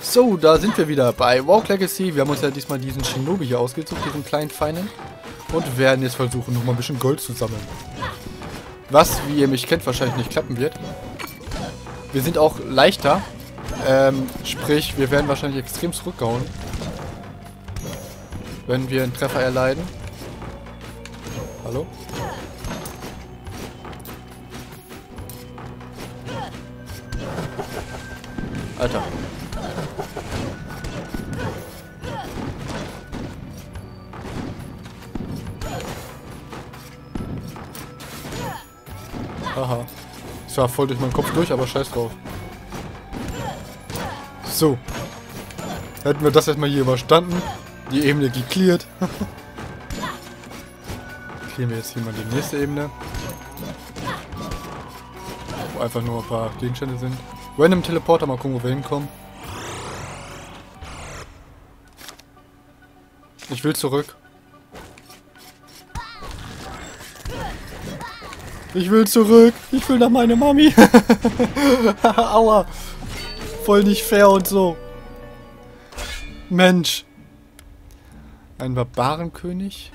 So, da sind wir wieder bei WoW Legacy. Wir haben uns ja diesmal diesen Shinobi hier ausgesucht, diesen kleinen Feinen. Und werden jetzt versuchen, nochmal ein bisschen Gold zu sammeln. Was, wie ihr mich kennt, wahrscheinlich nicht klappen wird. Wir sind auch leichter. Sprich, wir werden wahrscheinlich extrem zurückgehauen. Wenn wir einen Treffer erleiden. Hallo? Alter. Haha. Das war voll durch meinen Kopf durch, aber scheiß drauf. So. Hätten wir das erstmal hier überstanden. Die Ebene gecleart. Clearen wir jetzt hier mal die nächste Ebene. Wo einfach nur ein paar Gegenstände sind. Random Teleporter, mal gucken, wo wir hinkommen. Ich will zurück. Ich will zurück. Ich will nach meiner Mami. Aua. Voll nicht fair und so. Mensch. Ein Barbarenkönig.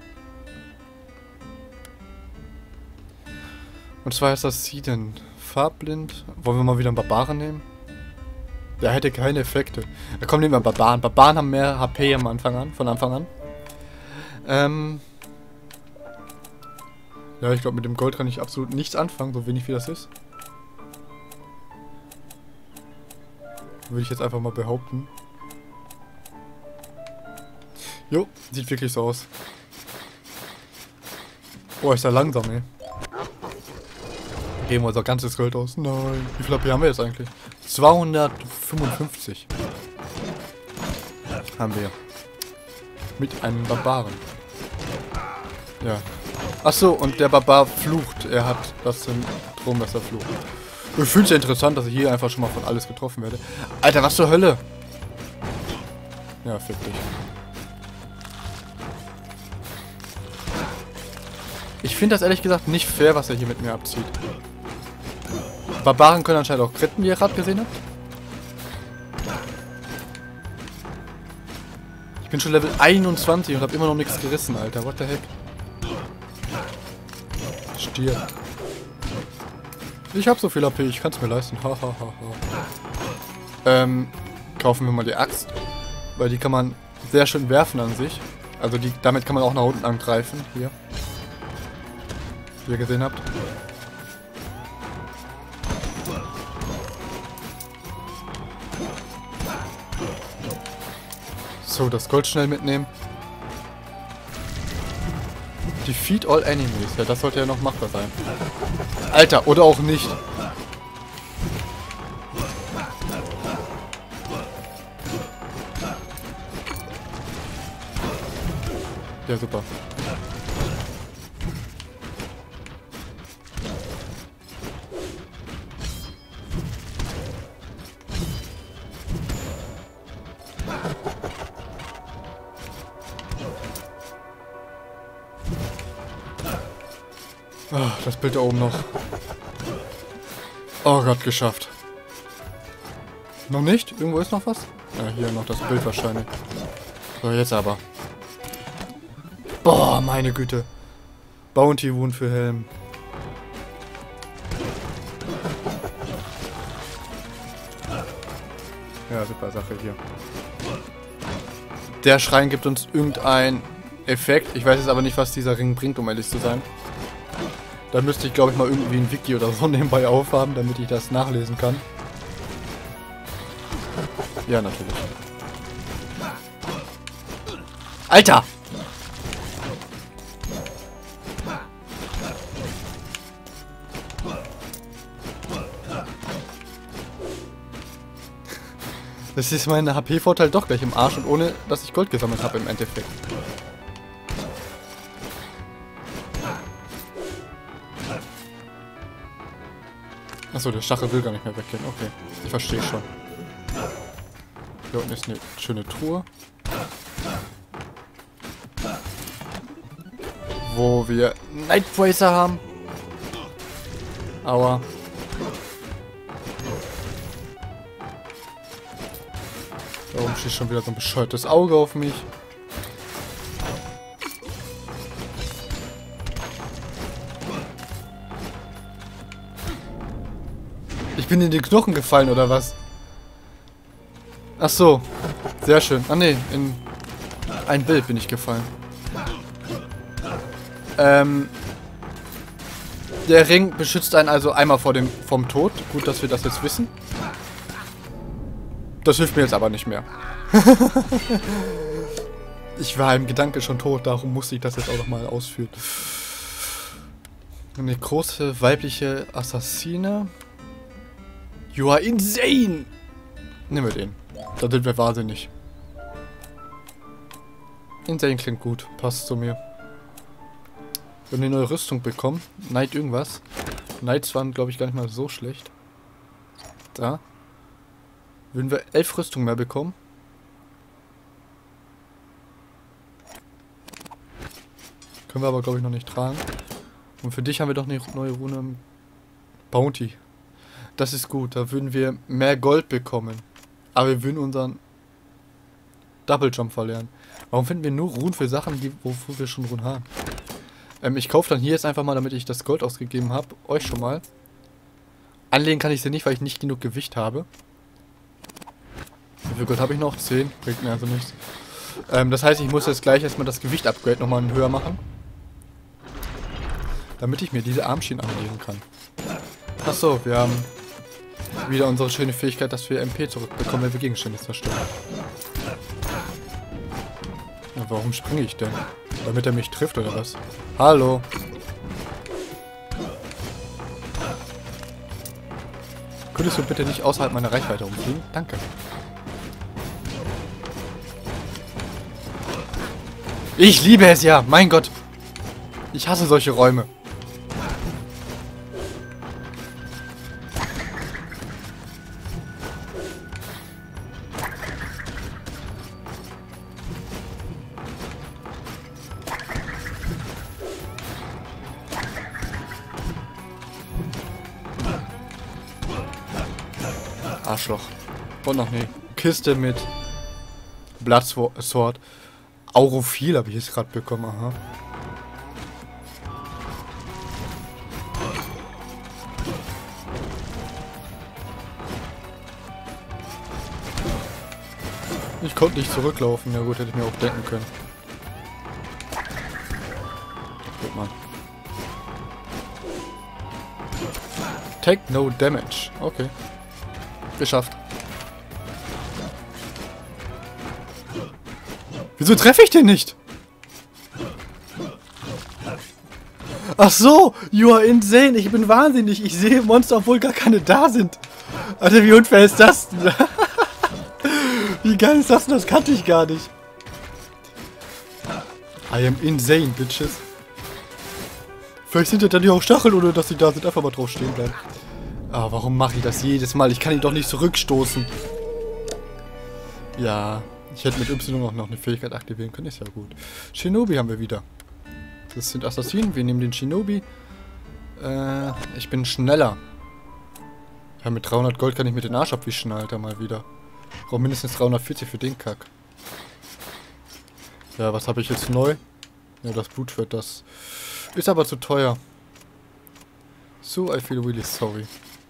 Und zwar ist das Sieden. Farbblind. Wollen wir mal wieder einen Barbaren nehmen? Der hätte keine Effekte. Ja, komm, nehmen wir einen Barbaren. Barbaren haben mehr HP am Anfang an, von Anfang an. Ja, ich glaube, mit dem Gold kann ich absolut nichts anfangen, so wenig wie das ist. Würde ich jetzt einfach mal behaupten. Jo, sieht wirklich so aus. Boah, ist ja langsam, ey. Geben wir unser ganzes Gold aus. Nein. Wie viel HP haben wir jetzt eigentlich? 255. Haben wir. Mit einem Barbaren. Ja. Achso, und der Barbar flucht. Er hat das Syndrom, dass er flucht. Ich finde es ja interessant, dass ich hier einfach schon mal von alles getroffen werde. Alter, was zur Hölle? Ja, fick dich. Ich finde das ehrlich gesagt nicht fair, was er hier mit mir abzieht. Barbaren können anscheinend auch critten, wie ihr gerade gesehen habt. Ich bin schon Level 21 und habe immer noch nichts gerissen, Alter. What the heck? Stirb. Ich habe so viel AP, ich kann es mir leisten. Kaufen wir mal die Axt. Weil die kann man sehr schön werfen an sich. Also damit kann man auch nach unten angreifen. Hier. Wie ihr gesehen habt. So, das Gold schnell mitnehmen. Defeat all enemies. Ja, das sollte ja noch machbar sein. Alter, oder auch nicht. Ja, super. Oh, das Bild da oben noch. Oh Gott, geschafft. Noch nicht? Irgendwo ist noch was? Ja, hier noch das Bild wahrscheinlich. So, jetzt aber. Boah, meine Güte. Bounty Wound für Helm. Ja, super Sache hier. Der Schrein gibt uns irgendeinen Effekt. Ich weiß jetzt aber nicht, was dieser Ring bringt, um ehrlich zu sein. Da müsste ich, glaube ich, mal irgendwie ein Wiki oder so nebenbei aufhaben, damit ich das nachlesen kann. Ja, natürlich. Alter! Das ist mein HP-Vorteil doch gleich im Arsch und ohne, dass ich Gold gesammelt habe im Endeffekt. Achso, der Stachel will gar nicht mehr weggehen. Okay, ich verstehe schon. Hier unten ist eine schöne Truhe. Wo wir Nightbracer haben. Aua. Warum steht schon wieder so ein bescheuertes Auge auf mich? Ich bin in die Knochen gefallen, oder was? Ach so. Sehr schön. Ah ne, in ein Bild bin ich gefallen. Der Ring beschützt einen also einmal vom Tod. Gut, dass wir das jetzt wissen. Das hilft mir jetzt aber nicht mehr. Ich war im Gedanke schon tot, darum musste ich das jetzt auch nochmal ausführen. Eine große weibliche Assassine. You are insane! Nehmen wir den. Da sind wir wahnsinnig. Insane klingt gut. Passt zu mir. Wir haben eine neue Rüstung bekommen. Knight irgendwas. Knights waren, glaube ich, gar nicht mal so schlecht. Da. Würden wir 11 Rüstungen mehr bekommen. Können wir aber, glaube ich, noch nicht tragen. Und für dich haben wir doch eine neue Rune. Bounty. Das ist gut. Da würden wir mehr Gold bekommen. Aber wir würden unseren Double Jump verlieren. Warum finden wir nur Runen für Sachen, wofür wir schon Runen haben? Ich kaufe dann hier jetzt einfach mal, damit ich das Gold ausgegeben habe. Euch schon mal. Anlegen kann ich sie nicht, weil ich nicht genug Gewicht habe. Wie viel Gold habe ich noch? 10. Bringt mir also nichts. Das heißt, ich muss jetzt gleich erstmal das Gewicht-Upgrade nochmal höher machen. Damit ich mir diese Armschienen anlegen kann. Achso, wir haben wieder unsere schöne Fähigkeit, dass wir MP zurückbekommen, wenn wir Gegenstände zerstören. Ja, warum springe ich denn? Damit er mich trifft, oder was? Hallo? Könntest du bitte nicht außerhalb meiner Reichweite umfliegen? Danke. Ich liebe es ja! Mein Gott! Ich hasse solche Räume. Arschloch. Und noch eine Kiste mit Bloodsword. Aurophil habe ich jetzt gerade bekommen, aha. Ich konnte nicht zurücklaufen. Ja gut, hätte ich mir auch denken können. Guck mal. Take no damage. Okay. Geschafft. Wieso treffe ich den nicht? Ach so, you are insane. Ich bin wahnsinnig. Ich sehe Monster, obwohl gar keine da sind. Alter, wie unfair ist das denn? Wie geil ist das denn? Das kannte ich gar nicht. I am insane, bitches. Vielleicht sind ja dann die auch Stacheln, oder dass sie da sind. Einfach mal drauf stehen bleiben. Ah, warum mache ich das jedes Mal? Ich kann ihn doch nicht zurückstoßen. Ja, ich hätte mit Y auch noch eine Fähigkeit aktivieren können. Ist ja gut. Shinobi haben wir wieder. Das sind Assassinen. Wir nehmen den Shinobi. Ich bin schneller. Ja, mit 300 Gold kann ich mir den Arsch abwischen, Alter, mal wieder. Ich brauche mindestens 340 für den Kack. Ja, was habe ich jetzt neu? Ja, das Blutschwert, das ist aber zu teuer. So, I feel really sorry.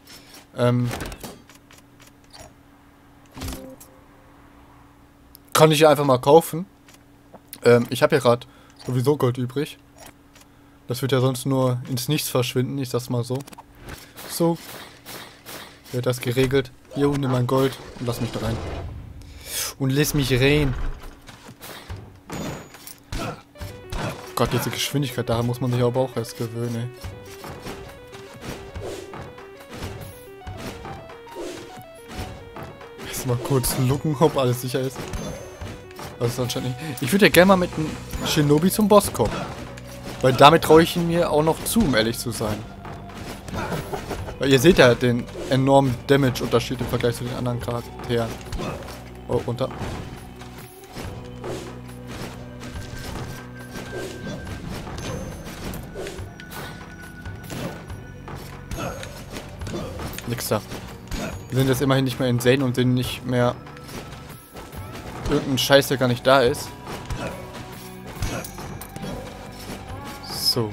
Kann ich ja einfach mal kaufen. Ich habe ja gerade sowieso Gold übrig. Das wird ja sonst nur ins Nichts verschwinden, ich sag's mal so. So. Wird das geregelt. Jo, nimm mein Gold und lass mich da rein. Und lass mich rein. Gott, diese Geschwindigkeit, daran muss man sich aber auch erst gewöhnen, ey. Mal kurz looken, ob alles sicher ist. Das ist anscheinend nicht. Ich würde ja gerne mal mit einem Shinobi zum Boss kommen. Weil damit traue ich ihn mir auch noch zu, um ehrlich zu sein. Weil ihr seht ja den enormen Damage-Unterschied im Vergleich zu den anderen Charakteren. Oh, runter. Nix da. Wir sind jetzt immerhin nicht mehr insane und sind nicht mehr irgendein Scheiß, der gar nicht da ist. So.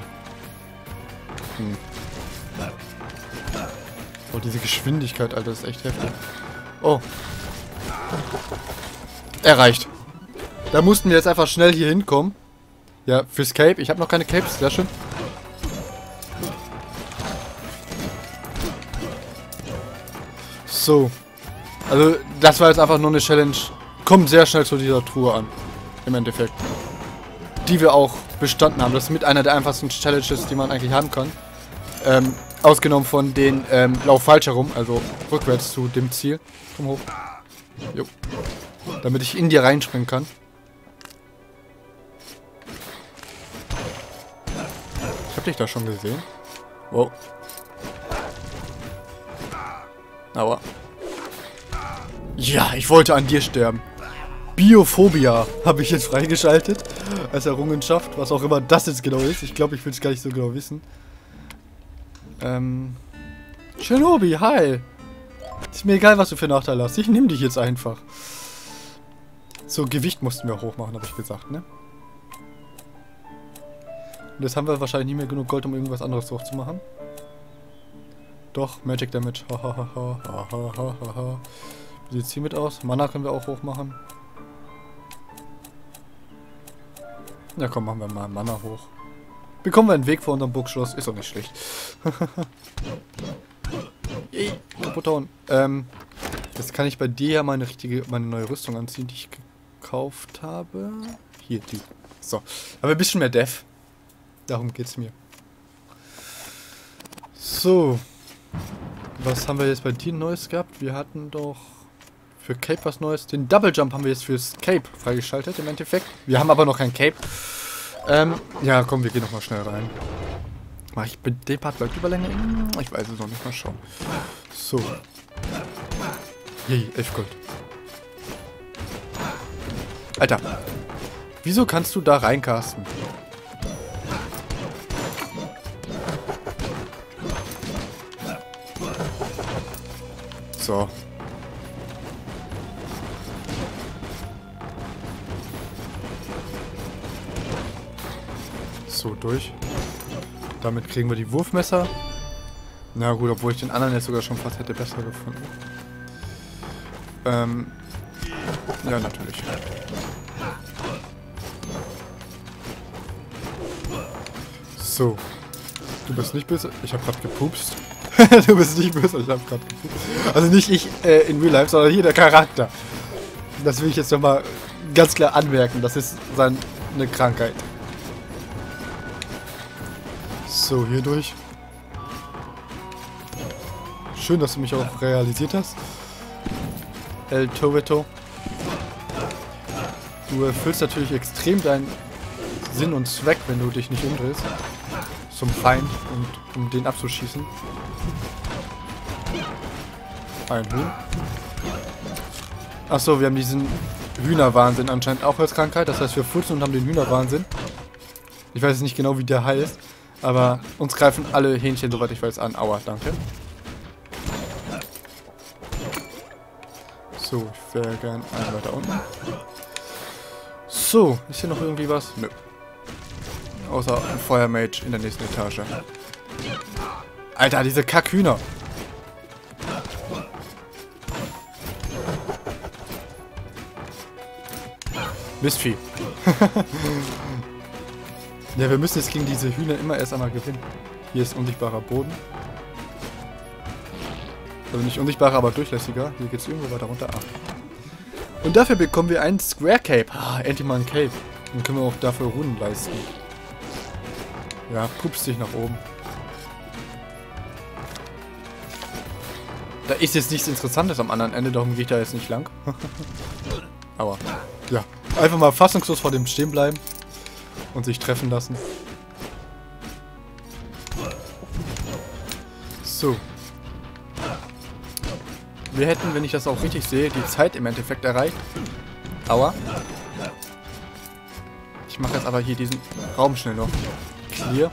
Oh, diese Geschwindigkeit, Alter, ist echt heftig. Oh. Erreicht. Da mussten wir jetzt einfach schnell hier hinkommen. Ja, fürs Cape. Ich habe noch keine Capes, sehr schön. So. Also, das war jetzt einfach nur eine Challenge. Kommt sehr schnell zu dieser Truhe an. Im Endeffekt. Die wir auch bestanden haben. Das ist mit einer der einfachsten Challenges, die man eigentlich haben kann. Ausgenommen von den Lauf falsch herum, also rückwärts zu dem Ziel. Komm hoch. Jo. Damit ich in dir reinspringen kann. Ich hab dich da schon gesehen. Wow. Aber. Ja, ich wollte an dir sterben. Biophobia habe ich jetzt freigeschaltet. Als Errungenschaft. Was auch immer das jetzt genau ist. Ich glaube, ich will es gar nicht so genau wissen. Shinobi, hi. Ist mir egal, was du für Nachteile hast. Ich nehme dich jetzt einfach. So, Gewicht mussten wir hochmachen, habe ich gesagt, ne? Und jetzt haben wir wahrscheinlich nicht mehr genug Gold, um irgendwas anderes hochzumachen. Doch, Magic Damage. Wie sieht es hiermit aus? Mana können wir auch hochmachen. Ja komm, machen wir mal Mana hoch. Bekommen wir einen Weg vor unserem Burgschloss. Ist auch nicht schlecht. Yay, kaputt hauen. Jetzt kann ich bei dir ja meine neue Rüstung anziehen, die ich gekauft habe. Hier, die. So. Aber ein bisschen mehr Def. Darum geht's mir. So. Was haben wir jetzt bei dir Neues gehabt? Wir hatten doch für Cape was Neues. Den Double Jump haben wir jetzt fürs Cape freigeschaltet im Endeffekt. Wir haben aber noch kein Cape. Ja, komm, wir gehen nochmal schnell rein. Mach ich den Part bleibt Überlänge? Ich weiß es noch nicht, mal schauen. So. Yay, 11 Gold. Alter. Wieso kannst du da reincasten? So. So, durch. Damit kriegen wir die Wurfmesser. Na gut, obwohl ich den anderen jetzt sogar schon fast hätte besser gefunden. Ja, natürlich. So. Du bist nicht böse. Ich habe gerade gepupst. Du bist nicht böse, ich habe gerade gepupst. Also nicht ich in Real Life, sondern hier der Charakter. Das will ich jetzt nochmal ganz klar anmerken. Das ist eine Krankheit. So, hier durch. Schön, dass du mich auch realisiert hast. El Toveto. Du erfüllst natürlich extrem deinen Sinn und Zweck, wenn du dich nicht umdrehst. Zum Feind und um den abzuschießen. Ein Huhn. Achso, wir haben diesen Hühnerwahnsinn anscheinend auch als Krankheit. Das heißt, wir furzen und haben den Hühnerwahnsinn. Ich weiß nicht genau, wie der heißt. Aber uns greifen alle Hähnchen, soweit ich weiß, an. Aua, danke. So, ich wäre gern einen weiter unten. So, ist hier noch irgendwie was? Nö. Außer ein Feuermage in der nächsten Etage. Alter, diese Kackhühner. Mistvieh. Ja, wir müssen jetzt gegen diese Hühner immer erst einmal gewinnen. Hier ist unsichtbarer Boden. Also nicht unsichtbarer, aber durchlässiger. Hier geht es irgendwo weiter runter. Ah. Und dafür bekommen wir einen Square Cape. Ah, endlich mal ein Cape. Dann können wir auch dafür Runen leisten. Ja, pupst dich nach oben. Da ist jetzt nichts Interessantes am anderen Ende, darum gehe ich da jetzt nicht lang. Aber, ja. Einfach mal fassungslos vor dem stehen bleiben. Und sich treffen lassen. So. Wir hätten, wenn ich das auch richtig sehe, die Zeit im Endeffekt erreicht. Aua. Ich mache jetzt aber hier diesen Raum schnell noch clear.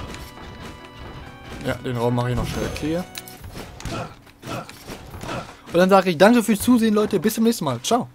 Ja, den Raum mache ich noch schnell clear. Und dann sage ich danke fürs Zusehen, Leute. Bis zum nächsten Mal. Ciao.